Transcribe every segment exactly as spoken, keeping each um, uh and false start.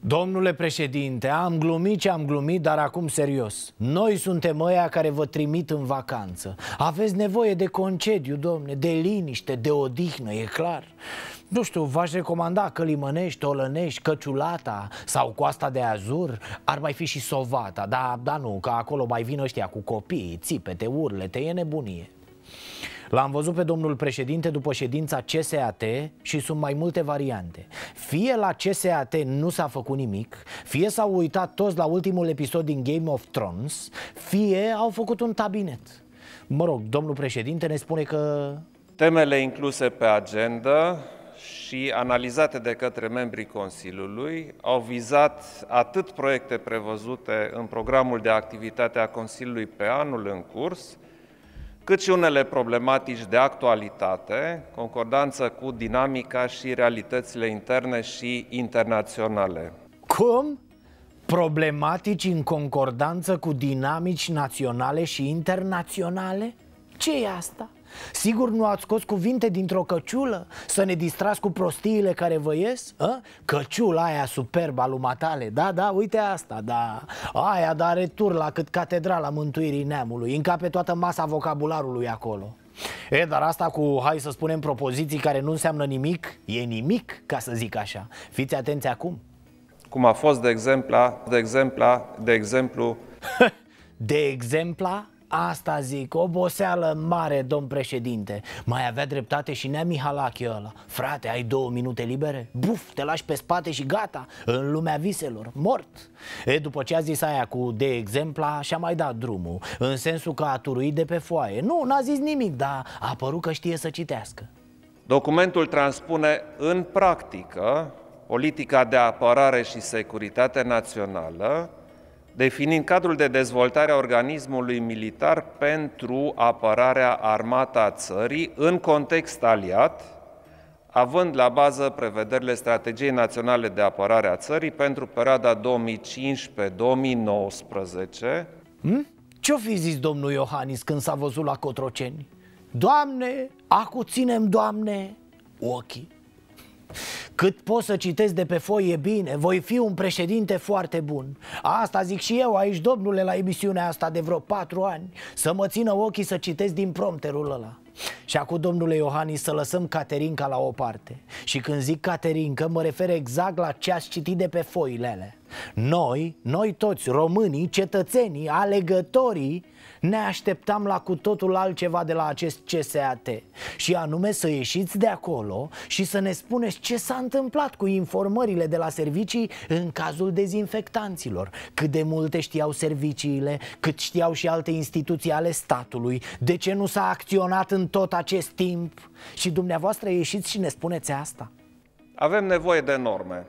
Domnule președinte, am glumit ce am glumit, dar acum serios. Noi suntem ăia care vă trimit în vacanță. Aveți nevoie de concediu, domne, de liniște, de odihnă, e clar. Nu știu, v-aș recomanda Călimănești, Olănești, Căciulata sau Coasta de Azur. Ar mai fi și Sovata, dar da, nu, că acolo mai vin ăștia cu copii, țipete, urlete, e nebunie. L-am văzut pe domnul președinte după ședința C S A T și sunt mai multe variante. Fie la C S A T nu s-a făcut nimic, fie s-au uitat toți la ultimul episod din Game of Thrones, fie au făcut un tabinet. Mă rog, domnul președinte ne spune că... Temele incluse pe agenda și analizate de către membrii Consiliului au vizat atât proiecte prevăzute în programul de activitate a Consiliului pe anul în curs, cât și unele problematici de actualitate, concordanță cu dinamica și realitățile interne și internaționale. Cum? Problematici în concordanță cu dinamici naționale și internaționale? Ce e asta? Sigur nu ați scos cuvinte dintr-o căciulă să ne distrați cu prostiile care vă ies? A? Căciula aia superba lui Matale, da, da, uite asta, da. Aia da are turla cât catedrala Mântuirii Neamului, încape toată masa vocabularului acolo. E, dar asta cu, hai să spunem, propoziții care nu înseamnă nimic, e nimic, ca să zic așa. Fiți atenți acum. Cum a fost de exempla, de exempla, de exemplu... De exempla? Asta zic, oboseală mare, domn președinte. Mai avea dreptate și Nea Mihalache ăla. Frate, ai două minute libere? Buf, te lași pe spate și gata, în lumea viselor, mort. E, după ce a zis aia cu de exempla, și-a mai dat drumul, în sensul că a turuit de pe foaie. Nu, n-a zis nimic, dar a părut că știe să citească. Documentul transpune în practică politica de apărare și securitate națională, definind cadrul de dezvoltare a organismului militar pentru apărarea armată a țării în context aliat, având la bază prevederile Strategiei Naționale de Apărare a țării pentru perioada două mii cincisprezece două mii nouăsprezece. Hm? Ce-o fi zis domnul Iohannis când s-a văzut la Cotroceni? Doamne, acu ținem, Doamne, ochii. Cât pot să citesc de pe foi e bine, voi fi un președinte foarte bun. Asta zic și eu aici, domnule, la emisiunea asta de vreo patru ani. Să mă țină ochii să citesc din prompterul ăla. Și acum, domnule Iohannis, să lăsăm Caterinca la o parte. Și când zic Caterinca, mă refer exact la ce ați citit de pe foile alea. Noi, noi toți, românii, cetățenii, alegătorii, ne așteptam la cu totul altceva de la acest C S A T. Și anume să ieșiți de acolo și să ne spuneți ce s-a întâmplat cu informările de la servicii în cazul dezinfectanților. Cât de multe știau serviciile, cât știau și alte instituții ale statului, de ce nu s-a acționat în tot acest timp. Și dumneavoastră ieșiți și ne spuneți asta. Avem nevoie de norme.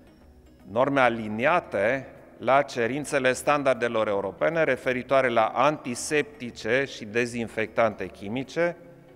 Norme aliniate la cerințele standardelor europene referitoare la antiseptice și dezinfectante chimice,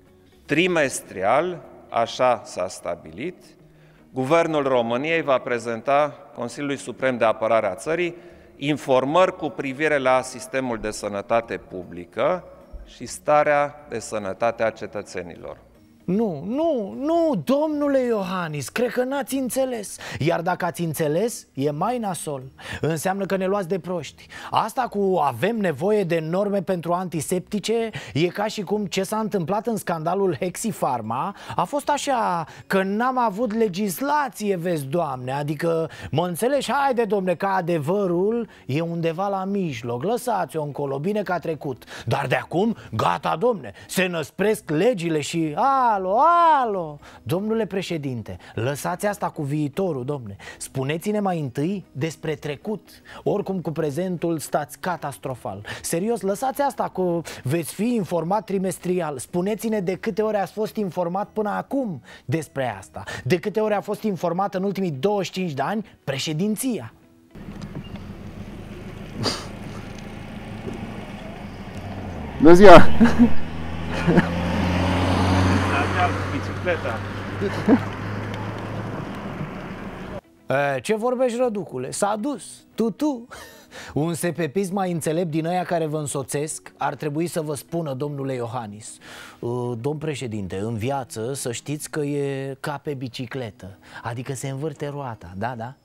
trimestrial, așa s-a stabilit. Guvernul României va prezenta Consiliului Suprem de Apărare a țării informări cu privire la sistemul de sănătate publică și starea de sănătate a cetățenilor. Nu, nu, nu, domnule Iohannis, cred că n-ați înțeles. Iar dacă ați înțeles, e mai nasol. Înseamnă că ne luați de proști. Asta cu avem nevoie de norme pentru antiseptice e ca și cum ce s-a întâmplat în scandalul Hexifarma a fost așa, că n-am avut legislație, vezi, Doamne. Adică, mă înțelegi, haide, domne, că adevărul e undeva la mijloc. Lăsați-o încolo, bine că a trecut. Dar de acum, gata, domne, se năspresc legile și... A, Alo, alo! Domnule președinte, lăsați asta cu viitorul, domne. Spuneți-ne mai întâi despre trecut. Oricum cu prezentul stați catastrofal. Serios, lăsați asta cu veți fi informat trimestrial. Spuneți-ne de câte ori ați fost informat până acum despre asta. De câte ori a fost informat în ultimii douăzeci și cinci de ani președinția. Bună ziua! Bicicleta. E, ce vorbești, Răducule? S-a dus, tu, tu. Un sepepist mai înțelept din ăia care vă însoțesc ar trebui să vă spună, domnule Iohannis: domn președinte, în viață să știți că e ca pe bicicletă, adică se învârte roata, da, da?